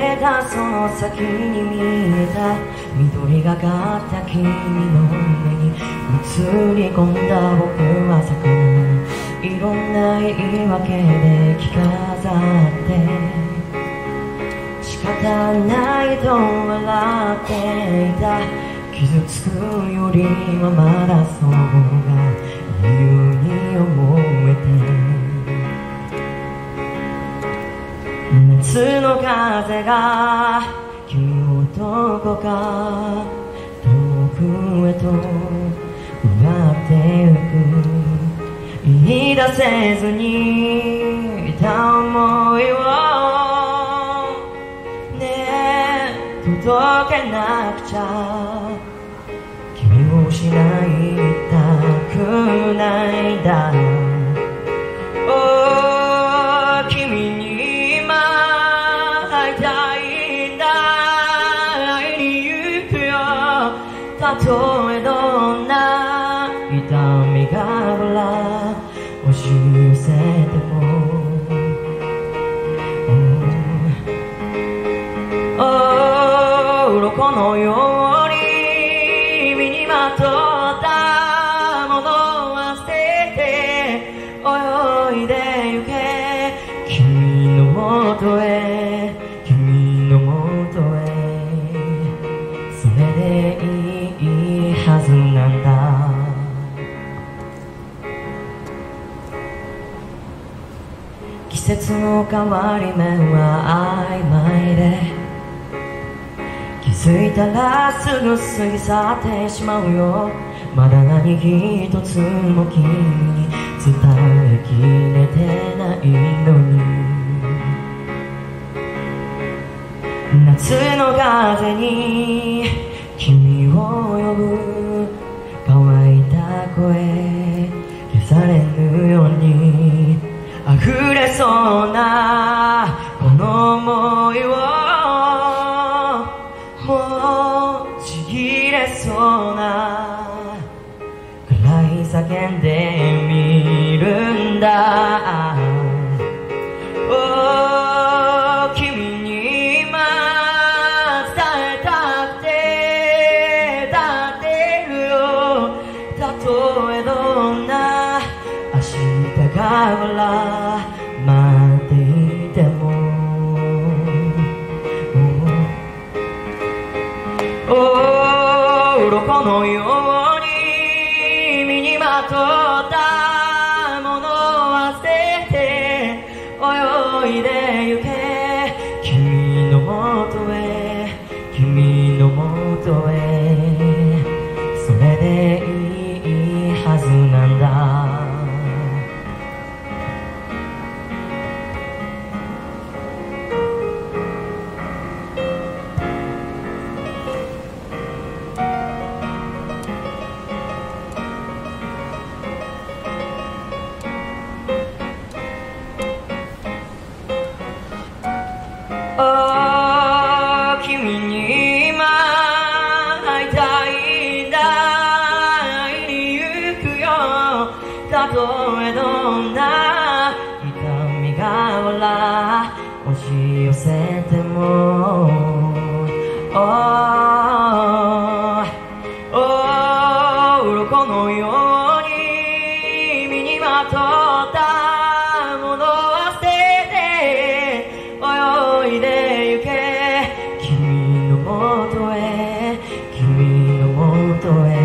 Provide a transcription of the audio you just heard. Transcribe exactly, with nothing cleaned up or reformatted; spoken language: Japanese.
けたその先に見えた緑がかった君の目に映り込んだ僕は魚いろんな言い訳で着飾って仕方ないと笑っていた傷つくよりはまだそうが理由に思えて夏の風が君をどこか遠くへと奪ってゆく言い出せずにいた想いをねえ届けなくちゃ君を失いたくないんだおー君に今会いたいんだ会いに行くよたとえどんな痛みがほら押し寄せても鱗のように身にまとったものは捨てて泳いでゆけ君のもとへ君のもとへそれでいいはずなんだ季節の変わり目は曖昧で気づいたらすぐ過ぎ去ってしまうよまだ何一つも君に伝えきれてないのに夏の風に君を呼ぶ乾いた声消されぬように溢れそうなこの想いをもうちぎれそうなくらい叫んでみるんだおー君に今伝えたくて立ってるよたとえどんな明日がほら待っていても鱗のように身にまとったものは捨てて泳いでゆけ君のもとへ君のもとへそれでいいはずなんだ君に今会いたいんだ会いに行くよたとえどんな痛みがほら押し寄せてもおー鱗のように身にまとったものは捨てて泳いでゆけ君のもとへ君のもとへ